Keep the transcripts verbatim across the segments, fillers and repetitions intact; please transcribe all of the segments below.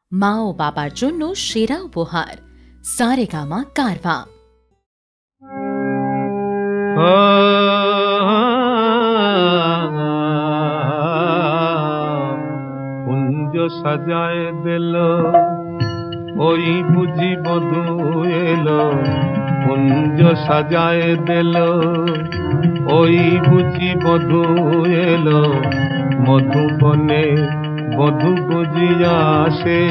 মা ও বাবার জন্য সেরা উপহার সারেগামা কারভা। কুঞ্জ সাজায় দিল ওই বুঝি বধূ এলো, কুঞ্জ সাজায় দিল ওই বুঝি বধূ এলো, মধুবনে বধূ বুঝিয়া আসে।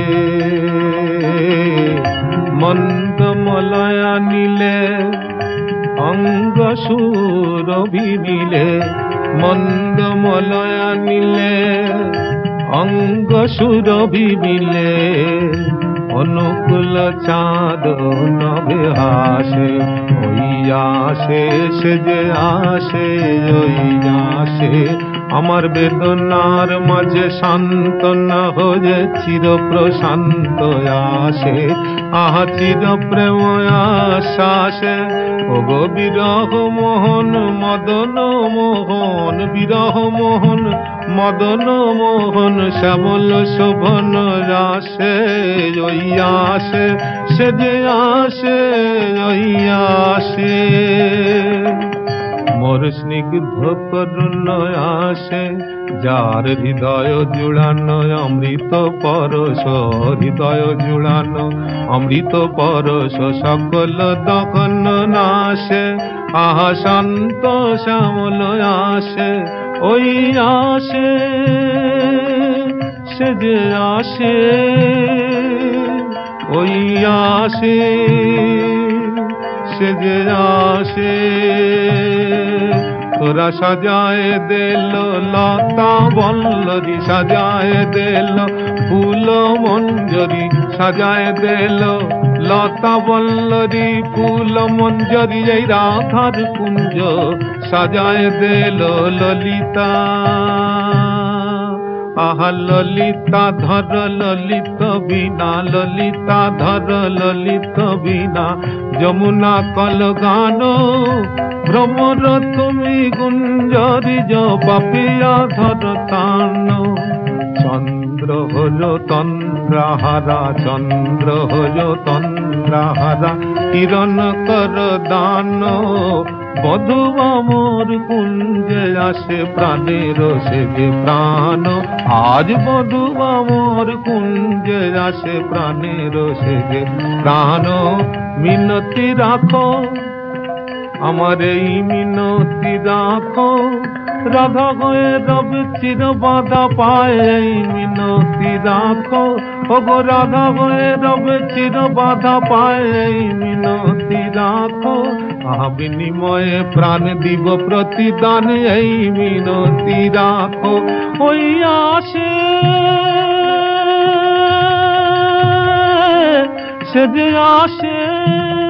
মন্দ মলয়া নিলে অঙ্গ সুরভি মিলে, মন্দ মলয়া নিলে অঙ্গ সুরভি মিলে, অনুকূল চাঁদ নবে হাসে। ওই আসে সে যে আসে, ওই আসে আমার বেদনার মাঝে সান্ত্বনা হয়ে চির প্রশান্ত আসে। আহা চির প্রেম আশ্বাসে ওগো বিরহ মোহন মদন মোহন, বিরহ মোহন মদন মোহন শ্যামল শোভন রাসে। ওই আসে সে যে আসে, ওই আসে মোর স্নিগ্ধ করুণ আসে, যার হৃদয় জুড়ানো অমৃত পরশ, হৃদয় জুড়ানো অমৃত পরশ সকল দখন নাশে। আহা শান্ত শ্যামল আসে, ওই আসে সে যে আসে, ওই আসে সে যে আসে। তোরা সাজায় দিল লতা বল্লরি, সাজায় দিল ফুল মঞ্জরি, সাজায় দিল লতা বল্লরি ফুল মঞ্জরি। এই রাধার কুঞ্জ সাজায় দিল ললিতা, আহা ললিতা ধর ললিত বীণা, ললিতা ধর ললিত বীণা। যমুনা কল গান ভ্রমর তুমি গুঞ্জরি, পাপিয়া ধর তান। চন্দ্র হল তন্দ্রাহারা, চন্দ্র হল তন্দ্রাহারা, কিরণ কর দান। বধূ মোর কুঞ্জে আসে প্রাণের সেবে প্রাণ, আজ বধূ মোর কুঞ্জে আসে প্রাণের সেবে প্রাণ। মিনতি রাখো আমার এই মিনতি রাখো, রাধা হয়ে রবে চির বাধা পায়। এই মিনতি রাখো ওগো রাধা হয়ে রবে চির বাধা পায়। এই মিনতি রাখো আহা বিনিময়ে প্রাণ দিব প্রতিদান। এই মিনতি রাখো ওই আসে সে যে আসে।